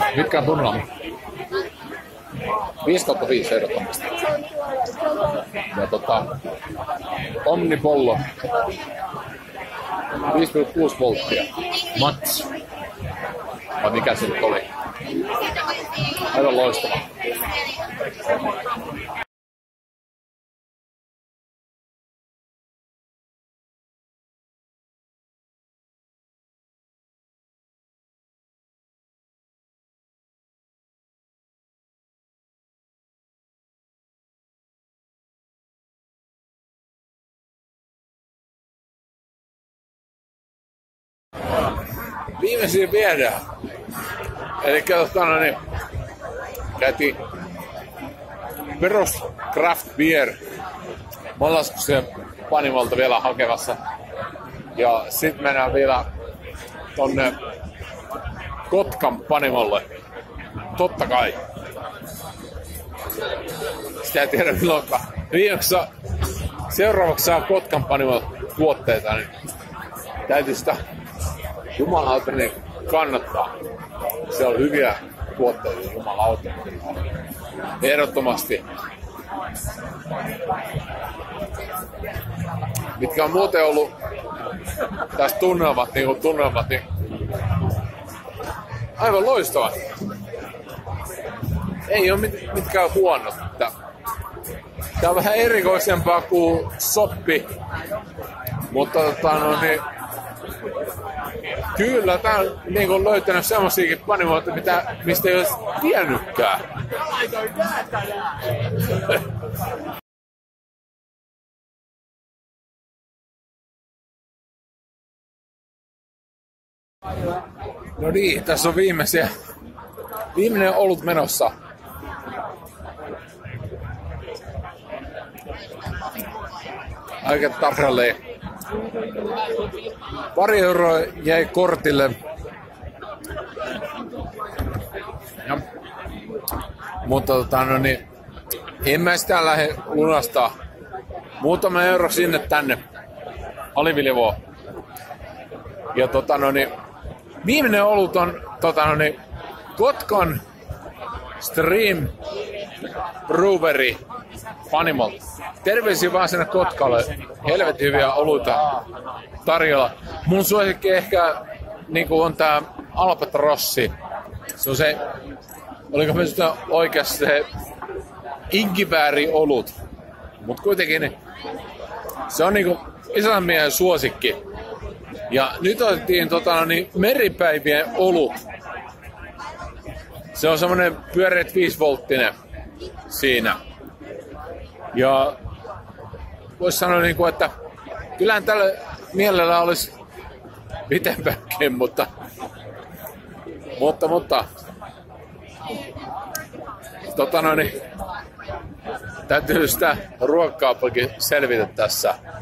Mitkä on tunnelma? 5/5 ehdottomasti. Ja Omnipollo 5,6 volttia. Mats. Vai mikä se nyt oli? Aivan loistava. Viimeisiä viedään. Eli käytiin perus craft beer Mollaskuksen Panimolta vielä hakemassa. Ja sit mennään vielä tonne Kotkan Panimolle. Totta kai. Sitä ei tiedä milloinkaan. Viimeksi seuraavaksi saa Kotkan Panimolle tuotteita, niin täytyy sitä jumalauta niin kannattaa. Se on hyviä tuotteita, jumalauta. Ehdottomasti. Mitkä on muuten ollut tässä tunnelmat, niin aivan loistavat. Ei ole mitkään huonot. Tää on vähän erikoisempaa kuin soppi, mutta kyllä tää on niin löytänyt semmoisiakin panimoita, mistä ei olisi tiennytkään. No niin, tässä on viimeinen olut menossa. Aika tarkalleen. Pari euroa jäi kortille. Ja, mutta en mä sitä lähde lunastaa. Muutama euro sinne tänne. Aliviljevoa. Ja viimeinen olut on Kotkan Stream Brewery Panimol. Terveisiä vaan sinne Kotkalle. Helvetin hyviä oluita tarjolla. Mun suosikki ehkä on tää Albatrossi. Se on se, oliko me sitä oikeasti se inkivääri olut. Mut kuitenkin se on isän miehen suosikki. Ja nyt otettiin meripäivien olut. Se on semmonen pyöreät 5-volttinen siinä. Ja vois sanoa että kyllähän tällä mielellä olisi pitempäänkin, mutta täytyy sitä ruokakaupakin selvitä tässä.